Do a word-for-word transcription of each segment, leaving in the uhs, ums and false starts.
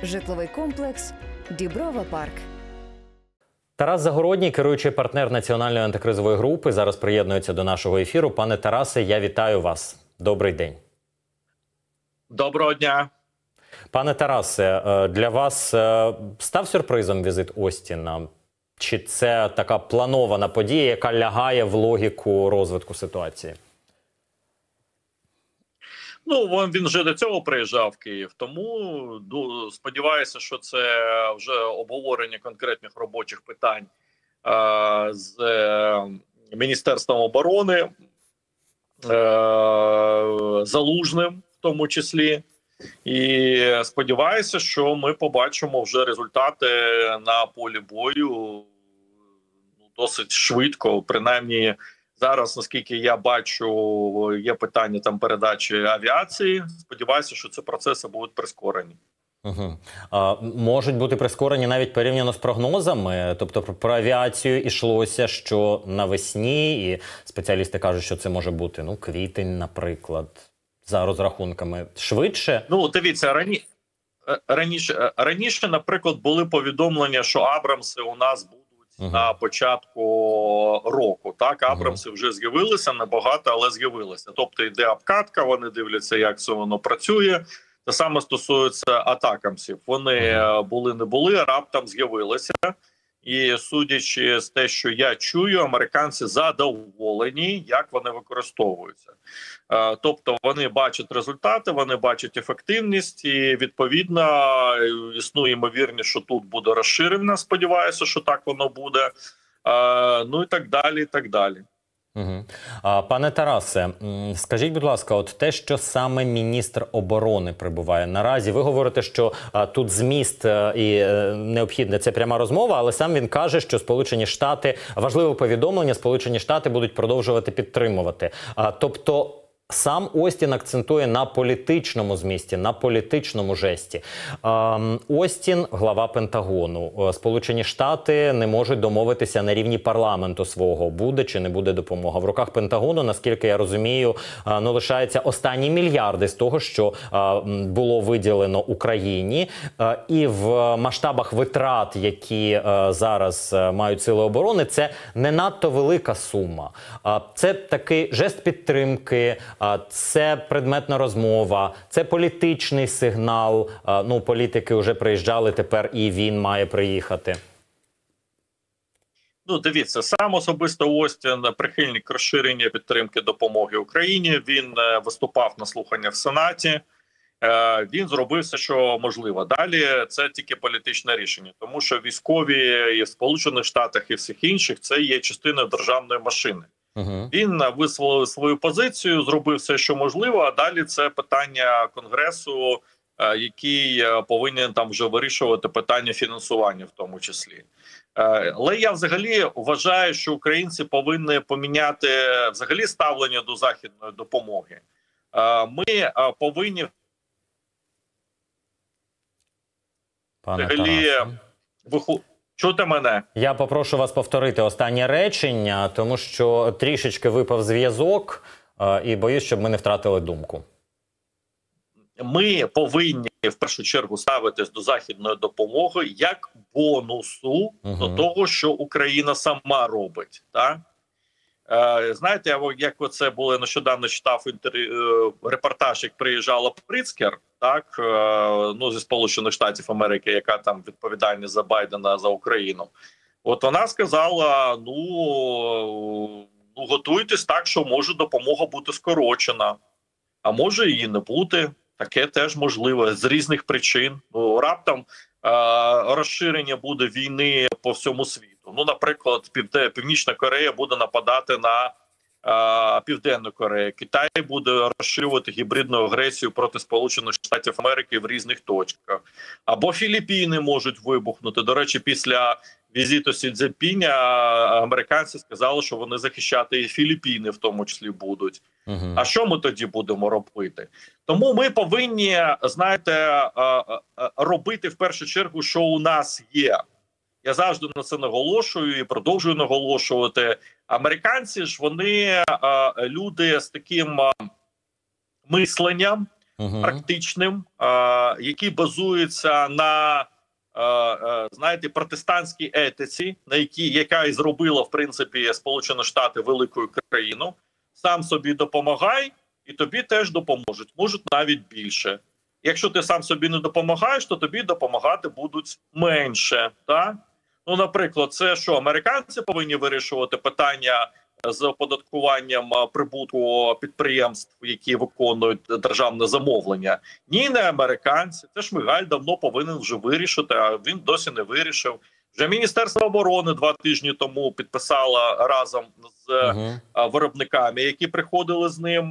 Житловий комплекс «Діброва Парк». Тарас Загородній, керуючий партнер національної антикризової групи, зараз приєднується до нашого ефіру. Пане Тарасе, я вітаю вас. Добрий день. Доброго дня. Пане Тарасе, для вас став сюрпризом візит Остіна? Чи це така планована подія, яка лягає в логіку розвитку ситуації? Ну, він вже до цього приїжджав в Київ, тому ну, сподіваюся, що це вже обговорення конкретних робочих питань е з е Міністерством оборони, е Залужним в тому числі. І сподіваюся, що ми побачимо вже результати на полі бою ну, досить швидко, принаймні. Зараз, наскільки я бачу, є питання там передачі авіації. Сподіваюся, що ці процеси будуть прискорені. Угу. А, можуть бути прискорені навіть порівняно з прогнозами? Тобто про авіацію йшлося, що навесні, і спеціалісти кажуть, що це може бути ну, квітень, наприклад, за розрахунками. Швидше? Ну, дивіться, рані... раніше, раніше, наприклад, були повідомлення, що Абрамси у нас будуть Uh-huh. на початку року. Так, Абрамси uh-huh. вже з'явилися, небагато, але з'явилися. Тобто йде обкатка, вони дивляться, як це воно працює. Те саме стосується атакамсів. Вони uh-huh. були, не були, раптом з'явилися. І судячи з те, що я чую, американці задоволені, як вони використовуються. Е, тобто вони бачать результати, вони бачать ефективність і, відповідно, існує ймовірність, що тут буде розширення, сподіваюся, що так воно буде. Е, ну і так далі, і так далі. Угу. А, пане Тарасе, скажіть, будь ласка, от те, що саме міністр оборони прибуває наразі, ви говорите, що а, тут зміст а, і а, необхідне, це пряма розмова, але сам він каже, що Сполучені Штати, важливе повідомлення, Сполучені Штати будуть продовжувати підтримувати. А, тобто сам Остін акцентує на політичному змісті, на політичному жесті. Остін – глава Пентагону. Сполучені Штати не можуть домовитися на рівні парламенту свого, буде чи не буде допомога. В руках Пентагону, наскільки я розумію, ну, лишаються останні мільярди з того, що було виділено Україні. І в масштабах витрат, які зараз мають сили оборони, це не надто велика сума. Це такий жест підтримки, це предметна розмова, це політичний сигнал. Ну, політики вже приїжджали, тепер і він має приїхати. Ну, дивіться, сам особисто Остін прихильник розширення підтримки допомоги Україні. Він виступав на слуханнях в Сенаті. Він зробив все, що можливо. Далі це тільки політичне рішення, тому що військові і в Сполучених Штатах, і всіх інших, це є частиною державної машини. Uh-huh. Він висловив свою позицію, зробив все, що можливо, а далі це питання Конгресу, який повинен там вже вирішувати питання фінансування в тому числі. Але я взагалі вважаю, що українці повинні поміняти взагалі ставлення до західної допомоги. Ми повинні Пане взагалі виходити. Чути мене? Я попрошу вас повторити останнє речення, тому що трішечки випав зв'язок, і боюсь, щоб ми не втратили думку. Ми повинні в першу чергу ставитись до західної допомоги як бонусу угу. до того, що Україна сама робить. Так? Е, знаєте, як це було, нещодавно читав інтерв'ю, репортаж, як приїжджала Прицкер, так, е, ну, зі Сполучених Штатів Америки, яка там відповідальна за Байдена, за Україну. От вона сказала, ну, ну готуйтесь так, що може допомога бути скорочена, а може її не бути. Таке теж можливо, з різних причин. Ну, раптом е, розширення буде війни по всьому світу. Ну, наприклад, Пів... Північна Корея буде нападати на е, Південну Корею. Китай буде розширювати гібридну агресію проти Сполучених Штатів Америки в різних точках. Або Філіппіни можуть вибухнути. До речі, після візиту Сі Цзіньпіня американці сказали, що вони захищати і Філіппіни в тому числі будуть. Uh-huh. А що ми тоді будемо робити? Тому ми повинні, знаєте, робити в першу чергу, що у нас є. Я завжди на це наголошую і продовжую наголошувати. Американці ж, вони люди з таким мисленням, угу. практичним, е, який базується на е, е, знаєте, протестантській етиці, на якій яка і зробила в принципі Сполучені Штати великою країною. Сам собі допомагай, і тобі теж допоможуть, можуть навіть більше. Якщо ти сам собі не допомагаєш, то тобі допомагати будуть менше. Так? Ну, наприклад, це що, американці повинні вирішувати питання з оподаткуванням прибутку підприємств, які виконують державне замовлення? Ні, не американці. Це Шмигаль давно повинен вже вирішити, а він досі не вирішив. Вже Міністерство оборони два тижні тому підписало разом з uh-huh. виробниками, які приходили з ним,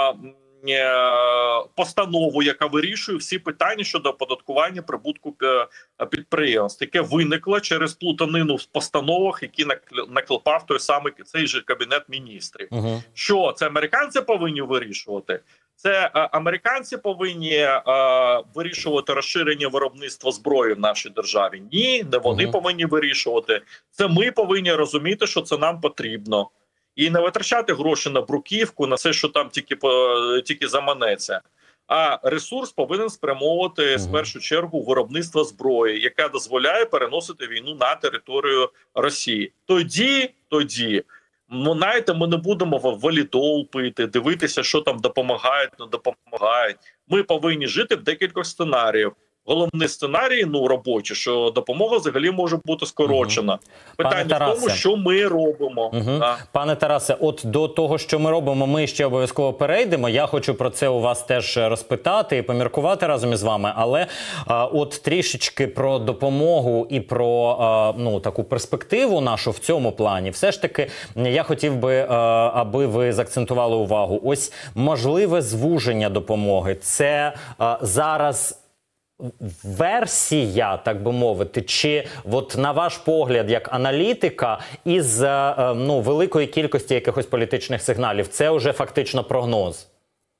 постанову, яка вирішує всі питання щодо оподаткування прибутку підприємств, яке виникло через плутанину в постановах, які наклепав той самий цей же Кабінет міністрів. Uh-huh. Що, це американці повинні вирішувати? Це а, американці повинні а, вирішувати розширення виробництва зброї в нашій державі? Ні, не вони uh-huh. повинні вирішувати. Це ми повинні розуміти, що це нам потрібно. І не витрачати гроші на бруківку, на все, що там тільки, тільки заманеться. А ресурс повинен спрямовувати uh-huh. в першу чергу виробництво зброї, яка дозволяє переносити війну на територію Росії. Тоді, тоді, ну, знаєте, ми не будемо валідол пити, дивитися, що там допомагають, не допомагають. Ми повинні жити в декількох сценаріях. Головний сценарій, ну, робочий, що допомога взагалі може бути скорочена. Угу. Питання в тому, що ми робимо. Угу. Пане Тарасе, от до того, що ми робимо, ми ще обов'язково перейдемо. Я хочу про це у вас теж розпитати і поміркувати разом із вами. Але а, от трішечки про допомогу і про а, ну, таку перспективу нашу в цьому плані. Все ж таки, я хотів би, а, аби ви заакцентували увагу. Ось можливе звуження допомоги. Це а, зараз версія, так би мовити, чи от на ваш погляд, як аналітика, із ну, великої кількості якихось політичних сигналів, це вже фактично прогноз?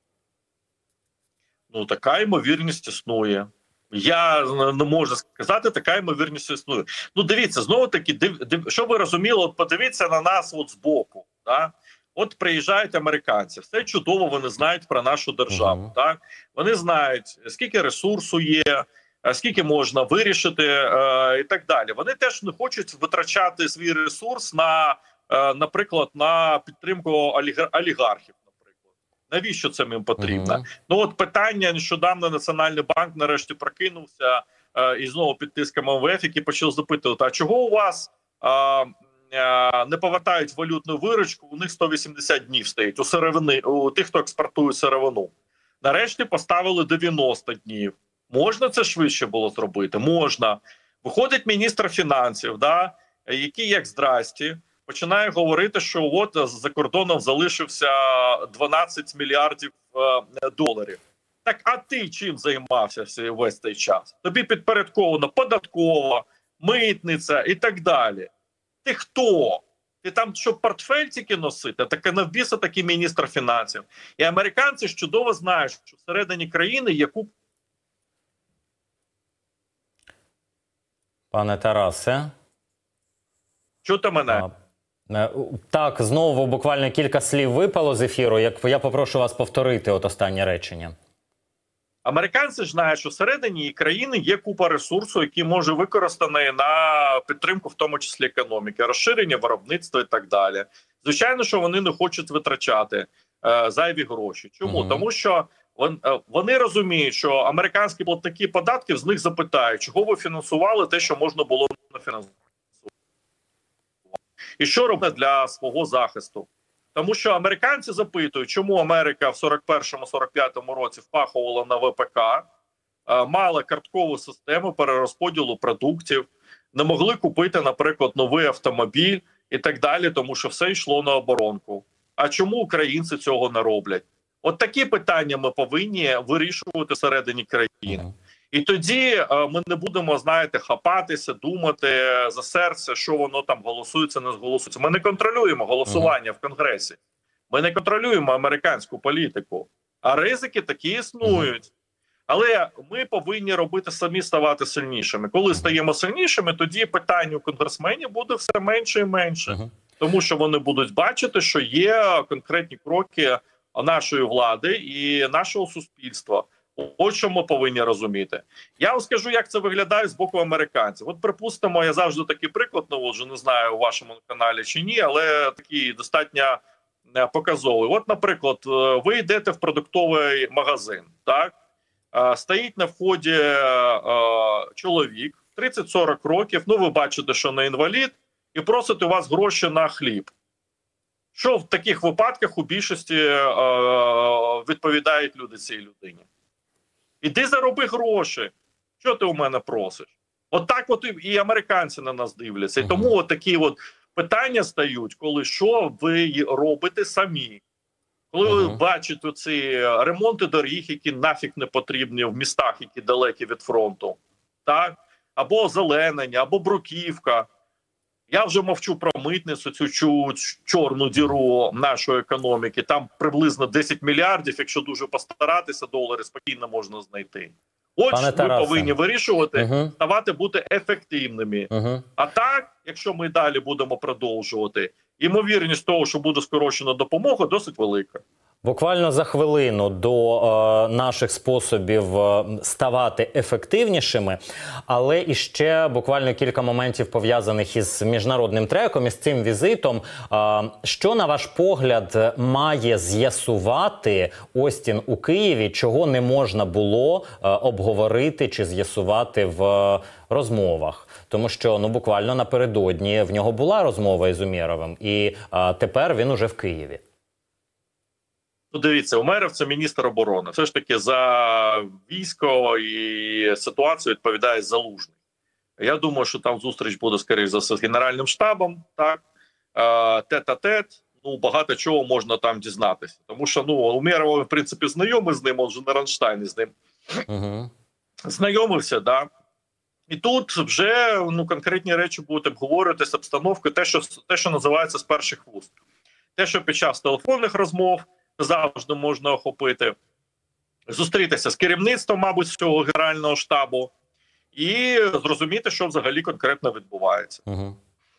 Ну, така ймовірність існує. Я не можу сказати, така ймовірність існує. Ну, дивіться, знову-таки, див, див, що ви розуміли, от подивіться на нас от збоку, да? От приїжджають американці, все чудово, вони знають про нашу державу. Uh-huh. Так? Вони знають, скільки ресурсу є, скільки можна вирішити е, і так далі. Вони теж не хочуть витрачати свій ресурс на, е, наприклад, на підтримку олігар- олігархів. Наприклад. Навіщо це їм потрібно? Uh-huh. Ну от питання, нещодавно Національний банк нарешті прокинувся е, і знову під тиском ем ве еф, який почав запитувати, а чого у вас... Е, не повертають валютну виручку, у них сто вісімдесят днів стоїть у сировини, у тих, хто експортує сировину. Нарешті поставили дев'яносто днів. Можна це швидше було зробити? Можна. Виходить міністр фінансів, да, який, як здрасті, починає говорити, що от за кордоном залишився дванадцять мільярдів е, доларів. Так, а ти чим займався весь цей час? Тобі підпорядковано податкова, митниця і так далі. Ти хто? Ти там, щоб портфель тільки носити? Так навбіса такий міністр фінансів. І американці ж чудово знають, що всередині країни яку... Пане Тарасе. Чути мене? А, так, знову буквально кілька слів випало з ефіру. Як я попрошу вас повторити от останнє речення. Американці ж знають, що всередині країни є купа ресурсу, який може використаний на підтримку, в тому числі економіки, розширення виробництва і так далі. Звичайно, що вони не хочуть витрачати е, зайві гроші. Чому? Угу. Тому що вон, е, вони розуміють, що американські платники податків з них запитають, чого ви фінансували те, що можна було не фінансувати. І що робити для свого захисту? Тому що американці запитують, чому Америка в сорок першому - сорок п'ятому році впахувала на ве пе ка, мала карткову систему перерозподілу продуктів, не могли купити, наприклад, новий автомобіль і так далі, тому що все йшло на оборонку. А чому українці цього не роблять? От такі питання ми повинні вирішувати всередині країни. І тоді ми не будемо, знаєте, хапатися, думати за серце, що воно там голосується, не голосується. Ми не контролюємо голосування uh-huh. в Конгресі. Ми не контролюємо американську політику. А ризики такі існують. Uh-huh. Але ми повинні робити самі ставати сильнішими. Коли стаємо сильнішими, тоді питань у конгресменів буде все менше і менше. Uh-huh. Тому що вони будуть бачити, що є конкретні кроки нашої влади і нашого суспільства. Ось що ми повинні розуміти. Я вам скажу, як це виглядає з боку американців. От, припустимо, я завжди такий приклад наводжу, не знаю, у вашому каналі чи ні, але такий достатньо показовий. От, наприклад, ви йдете в продуктовий магазин, так? Стоїть на вході чоловік, тридцять-сорок років, ну ви бачите, що не інвалід, і просить у вас гроші на хліб. Що в таких випадках у більшості відповідають люди цій людині? Іди зароби гроші. Що ти у мене просиш? От так от і американці на нас дивляться. І тому от такі от питання стають, коли що ви робите самі. Коли ви бачите ці ремонти доріг, які нафіг не потрібні в містах, які далекі від фронту, так? Або озеленення, або бруківка. Я вже мовчу про митницю, цю чу, чорну діру нашої економіки. Там приблизно десять мільярдів, якщо дуже постаратися, долари спокійно можна знайти. От ми повинні вирішувати, угу. ставати, бути ефективними. Угу. А так, якщо ми далі будемо продовжувати, ймовірність того, що буде скорочена допомога, досить велика. Буквально за хвилину до е, наших способів е, ставати ефективнішими, але іще буквально кілька моментів пов'язаних із міжнародним треком, із цим візитом. Е, що, на ваш погляд, має з'ясувати Остін у Києві, чого не можна було е, обговорити чи з'ясувати в е, розмовах? Тому що, ну, буквально напередодні в нього була розмова із Умєровим, і е, тепер він уже в Києві. Ну, дивіться, Умєров – це міністр оборони. Все ж таки за військо і ситуацію відповідає Залужний. Я думаю, що там зустріч буде, скоріш за все, з Генеральним штабом, так, тет-а-тет, ну, багато чого можна там дізнатися. Тому що, ну, Умєров, в принципі, знайомий з ним, он же Ранштайн з ним угу. знайомився, да. І тут вже, ну, конкретні речі будуть обговорюватися, обстановки, те, що, те, що називається з перших вуст. Те, що під час телефонних розмов завжди можна охопити, зустрітися з керівництвом, мабуть, з цього Генерального штабу і зрозуміти, що взагалі конкретно відбувається. Угу.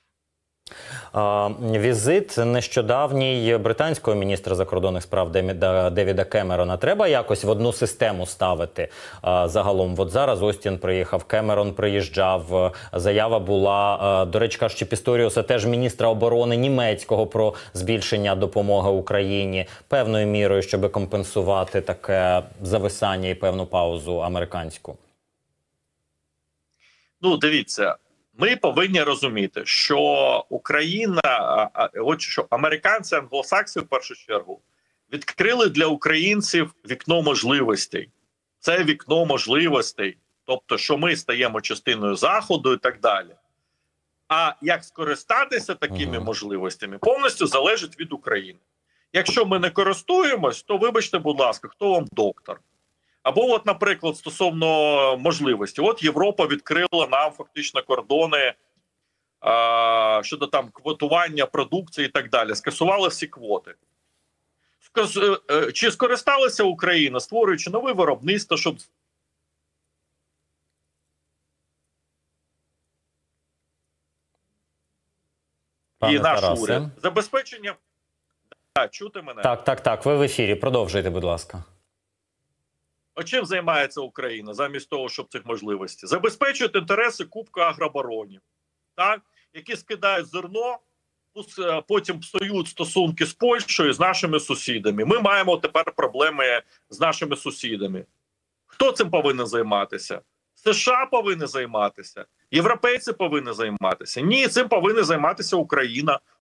А, візит нещодавній британського міністра закордонних справ Девіда Кемерона треба якось в одну систему ставити а, загалом? От зараз Остін приїхав, Кемерон приїжджав, заява була, а, до речі, кажучи, Пісторіуса, теж міністра оборони німецького, про збільшення допомоги Україні певною мірою, щоб компенсувати таке зависання і певну паузу американську. Ну, дивіться, ми повинні розуміти, що Україна, от що американці, англосакси в першу чергу, відкрили для українців вікно можливостей. Це вікно можливостей, тобто, що ми стаємо частиною Заходу і так далі. А як скористатися такими ага. можливостями, повністю залежить від України. Якщо ми не користуємось, то вибачте, будь ласка, хто вам доктор? Або, от, наприклад, стосовно можливості. От Європа відкрила нам фактично кордони а, щодо там квотування продукції і так далі. Скасували всі квоти. Сказ... Чи скористалася Україна, створюючи нове виробництво, щоб... Пане і наш Тарасе. уряд. Забезпечення... Так, чути мене? Так, так, так. Ви в ефірі. Продовжуйте, будь ласка. А чим займається Україна замість того, щоб цих можливостей? Забезпечують інтереси Кубка агробаронів, так? Які скидають зерно, потім псують стосунки з Польщею, з нашими сусідами. Ми маємо тепер проблеми з нашими сусідами. Хто цим повинен займатися? США повинні займатися? Європейці повинні займатися? Ні, цим повинна займатися Україна.